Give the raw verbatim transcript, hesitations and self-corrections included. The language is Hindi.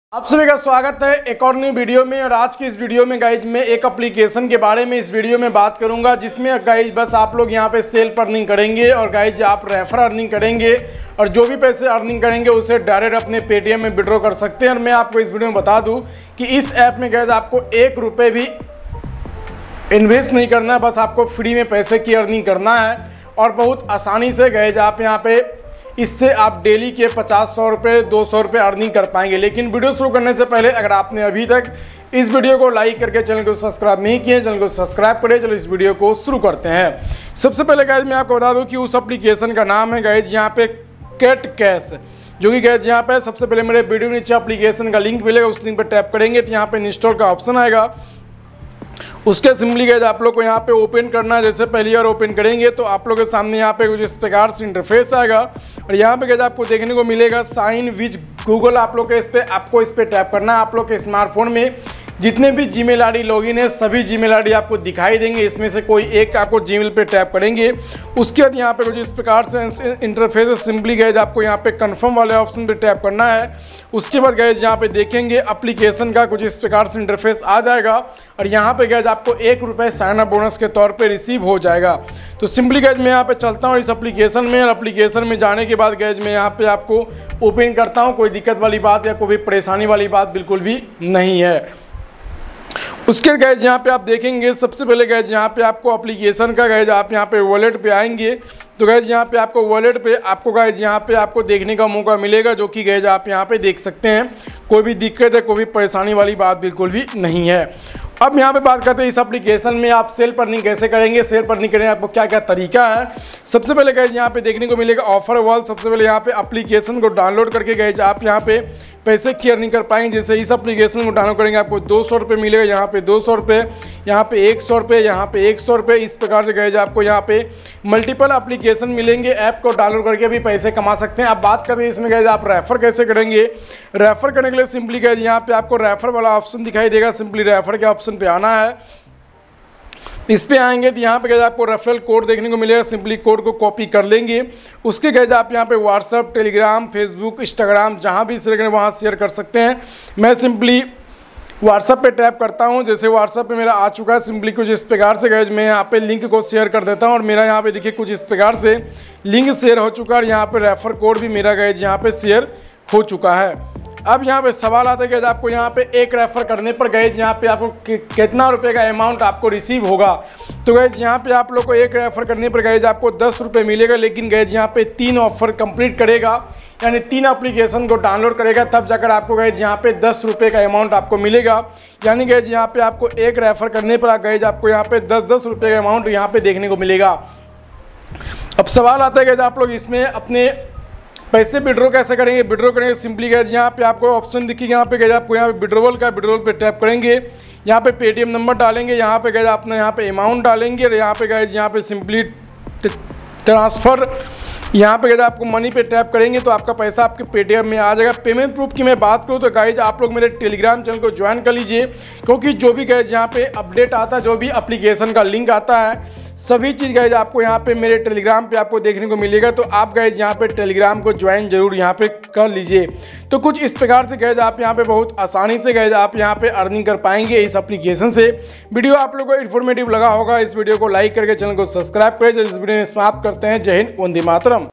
आप सभी का स्वागत है एक और न्यू वीडियो में। और आज की इस वीडियो में गाइज मैं एक एप्लीकेशन के बारे में इस वीडियो में बात करूंगा, जिसमें गाइज बस आप लोग यहां पे सेल्फ अर्निंग करेंगे और गाइज आप रेफर अर्निंग करेंगे और जो भी पैसे अर्निंग करेंगे उसे डायरेक्ट अपने पेटीएम में विड्रॉ कर सकते हैं। और मैं आपको इस वीडियो में बता दूँ कि इस ऐप में गाइज आपको एक रुपये भी इन्वेस्ट नहीं करना है, बस आपको फ्री में पैसे की अर्निंग करना है और बहुत आसानी से गाइज आप यहाँ पे इससे आप डेली के पचास सौ रुपये दो सौ रुपये अर्निंग कर पाएंगे। लेकिन वीडियो शुरू करने से पहले अगर आपने अभी तक इस वीडियो को लाइक करके चैनल को सब्सक्राइब नहीं किए, चैनल को सब्सक्राइब करें। चलो इस वीडियो को शुरू करते हैं। सबसे पहले गाइज मैं आपको बता दूं कि उस एप्लीकेशन का नाम है गाइज यहाँ पे कैट कैश, जो कि गाइज यहाँ पे सबसे पहले मेरे वीडियो नीचे एप्लीकेशन का लिंक मिलेगा, उस लिंक पर टैप करेंगे तो यहाँ पे इंस्टॉल का ऑप्शन आएगा। उसके सिंपली गाइज आप लोग को यहाँ पे ओपन करना है। जैसे पहली बार ओपन करेंगे तो आप लोग के सामने यहाँ पे कुछ इस प्रकार से इंटरफेस आएगा और यहाँ पे गाइज आपको देखने को मिलेगा साइन विद गूगल। आप लोग के इस पे आपको इस पे टैप करना है। आप लोग के स्मार्टफोन में जितने भी जीमेल आईडी लॉगिन है सभी जीमेल आईडी आपको दिखाई देंगे, इसमें से कोई एक आपको जीमेल पे टैप करेंगे। उसके बाद यहाँ पे कुछ इस प्रकार से इंटरफेस है। सिंपली गाइज आपको यहाँ पे कंफर्म वाले ऑप्शन पे टैप करना है। उसके बाद गाइज यहाँ पे देखेंगे एप्लीकेशन का कुछ इस प्रकार से इंटरफेस आ जाएगा और यहाँ पे गाइज आपको एक रुपये साइन अप बोनस के तौर पे रिसीव हो जाएगा। तो सिंपली गाइज मैं यहाँ पे चलता हूँ इस एप्लीकेशन में और एप्लीकेशन में जाने के बाद गाइज मैं यहाँ पे आपको ओपन करता हूँ। कोई दिक्कत वाली बात या कोई भी परेशानी वाली बात बिल्कुल भी नहीं है। उसके गाइज यहाँ पे आप देखेंगे सबसे पहले गाइज यहाँ पे आपको एप्लीकेशन का गाइज आप यहाँ पे वॉलेट पे आएंगे तो गाइज यहाँ पे आपको वॉलेट पे आपको गाइज यहाँ पे आपको देखने का मौका मिलेगा, जो कि गाइज आप यहाँ पे देख सकते हैं। कोई भी दिक्कत है कोई भी परेशानी वाली बात बिल्कुल भी नहीं है। अब यहाँ पे बात करते हैं इस एप्लीकेशन में आप सेल्फ अर्निंग कैसे करेंगे, सेल्फ अर्निंग करने आपको क्या क्या तरीका है। सबसे पहले गाइज यहाँ पे देखने को मिलेगा ऑफर वॉल। सबसे पहले यहाँ पे एप्लीकेशन को डाउनलोड करके गाइज आप यहाँ पे पैसे की अर्निंग कर पाएंगे। जैसे इस एप्लीकेशन को डाउनलोड करेंगे आपको दो सौ रुपये मिलेगा, यहाँ पे दो सौ रुपये, यहाँ पे एक सौ रुपये, यहाँ पे एक सौ रुपये। इस प्रकार से गाइज आपको यहाँ पे मल्टीपल एप्लीकेशन मिलेंगे। ऐप को डाउनलोड करके भी पैसे कमा सकते हैं। अब बात करते हैं इसमें गाइज आप रेफर कैसे करेंगे। रेफर करने के लिए सिंपली गाइज यहाँ पे आपको रेफर वाला ऑप्शन दिखाई देगा। सिंपली रेफर के ऑप्शन पे आना है। इस पे आएंगे तो यहाँ पे गैस आपको रेफरल कोड देखने को मिलेगा। सिंपली कोड को कॉपी कर लेंगे। उसके गैस आप यहाँ पे व्हाट्सअप, टेलीग्राम, फेसबुक, इंस्टाग्राम जहाँ भी शेयर करें वहाँ शेयर कर सकते हैं। मैं सिंपली व्हाट्सअप पे टैप करता हूँ। जैसे व्हाट्सअप पे मेरा आ चुका है, सिंपली कुछ इस प्रकार से गैस मैं यहाँ पे लिंक को शेयर कर देता हूँ और मेरा यहाँ पे देखिए कुछ इस प्रकार से लिंक शेयर हो चुका है और यहाँ पे रेफर कोड भी मेरा गैस यहाँ पे शेयर हो चुका है। अब यहाँ पे सवाल आता है कि आपको यहाँ पे एक रेफर करने पर गए यहाँ पे आपको कितना रुपए का अमाउंट आपको रिसीव होगा। तो गए यहाँ पे आप लोग को एक रेफर करने पर गए आपको दस रुपये मिलेगा। लेकिन गए यहाँ पे तीन ऑफर कंप्लीट करेगा, यानी तीन एप्लीकेशन को डाउनलोड करेगा, तब जाकर आपको गए यहाँ पे दस रुपये का अमाउंट आपको मिलेगा। यानी गए यहाँ पे आपको एक रेफर करने पर गए आपको यहाँ पे दस दस रुपये का अमाउंट यहाँ पे देखने को मिलेगा। अब सवाल आता है कि आप लोग इसमें अपने पैसे विड्रॉ कैसे करेंगे। विड्रॉ करेंगे सिंपली गैस यहाँ पे आपको ऑप्शन दिखेगा। यहाँ पे गैस आपको यहाँ पे विड्रॉवल का विड्रॉवल पे टैप करेंगे। यहाँ पे पेटीएम नंबर डालेंगे, यहाँ पे गैस अपना यहाँ पे अमाउंट डालेंगे और यहाँ पे गैस यहाँ पे सिंपली ट्रांसफ़र, यहाँ पे गैस आपको मनी पे टैप करेंगे तो आपका पैसा आपके पेटीएम में आ जाएगा। पेमेंट प्रूफ की मैं बात करूँ तो गाइज आप लोग मेरे टेलीग्राम चैनल को ज्वाइन कर लीजिए, क्योंकि जो भी गाइज यहाँ पे अपडेट आता है, जो भी एप्लीकेशन का लिंक आता है, सभी चीज़ गाइज आपको यहाँ पे मेरे टेलीग्राम पे आपको देखने को मिलेगा। तो आप गाइज यहाँ पे टेलीग्राम को ज्वाइन जरूर यहाँ पे कर लीजिए। तो कुछ इस प्रकार से गाइज आप यहाँ पे बहुत आसानी से गाइज आप यहाँ पे अर्निंग कर पाएंगे इस एप्लीकेशन से। वीडियो आप लोगों को इन्फॉर्मेटिव लगा होगा। इस वीडियो को लाइक करके चैनल को सब्सक्राइब करें। इस वीडियो में समाप्त करते हैं। जय हिंद, वंदे मातरम।